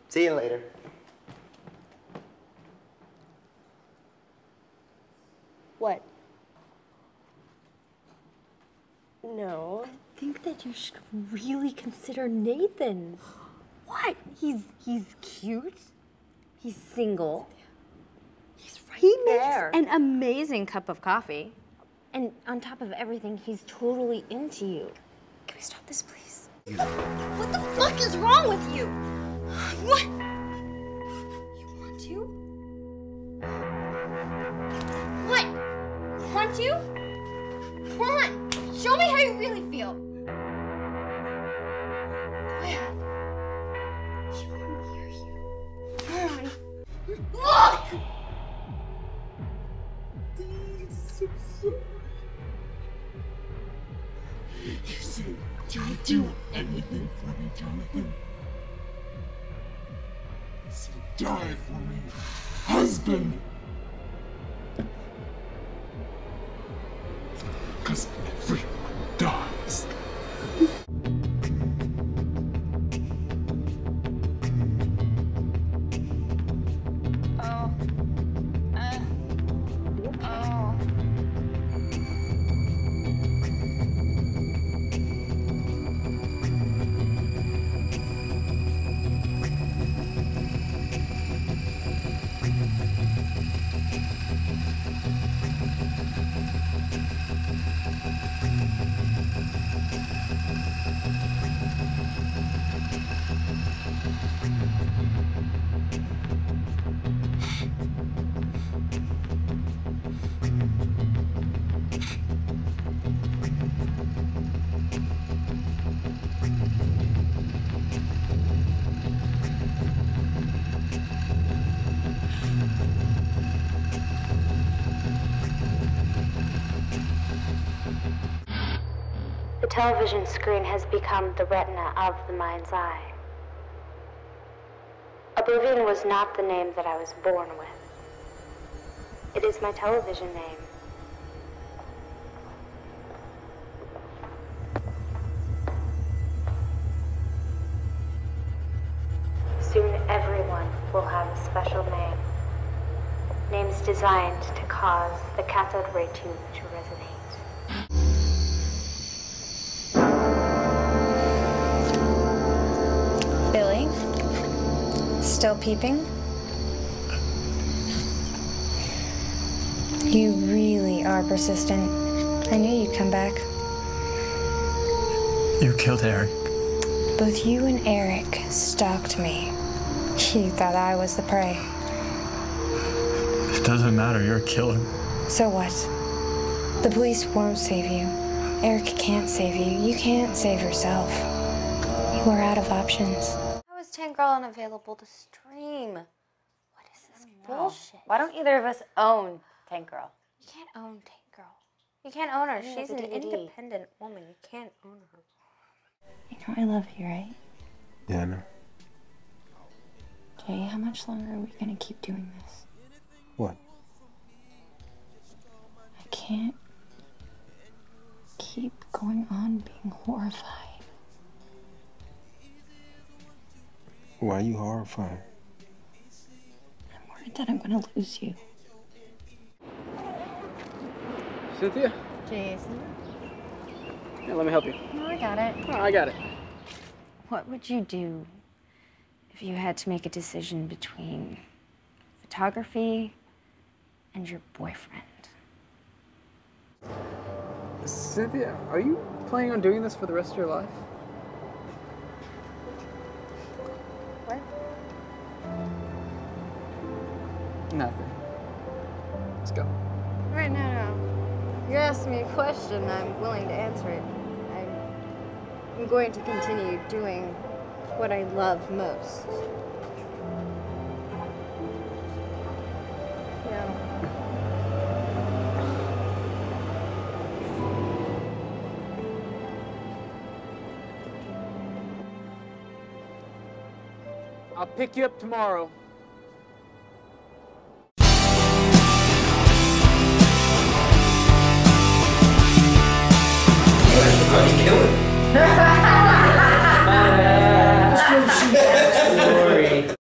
See you later. What? No. I think that you should really consider Nathan. What? He's cute. He's single. He's right there. He makes an amazing cup of coffee. And on top of everything, he's totally into you. Can we stop this, please? What the fuck is wrong with you? What? You want to? What? Want to? Come on, show me how you really feel. Go ahead. She won't hear you. Come on. Look! You said you'd do anything for me, Jonathan. You said die for me, husband. Because everyone dies. The television screen has become the retina of the mind's eye. Oblivion was not the name that I was born with. It is my television name. Soon everyone will have a special name. Names designed to cause the cathode ray tube to resonate. Billy? Still peeping? You really are persistent. I knew you'd come back. You killed Eric. Both you and Eric stalked me. You thought I was the prey. It doesn't matter, you're a killer. So what? The police won't save you. Eric can't save you. You can't save yourself. You are out of options. How is Tank Girl unavailable to stream? What is this bullshit? Why don't either of us own Tank Girl? You can't own Tank Girl. You can't own her. She's an DVD. independent woman. You can't own her. You know I love you, right? Yeah, I know. Jay, how much longer are we gonna keep doing this? What? I can't keep going on being horrified. Why are you horrified? I'm worried that I'm gonna lose you. Cynthia? Jason? Yeah, let me help you. No, I got it. Oh, I got it. What would you do if you had to make a decision between photography and your boyfriend? Cynthia, are you planning on doing this for the rest of your life? What? Nothing. Let's go. Right, no. You're asking me a question. I'm willing to answer it. I'm going to continue doing what I love most. Yeah. I'll pick you up tomorrow. How you killing?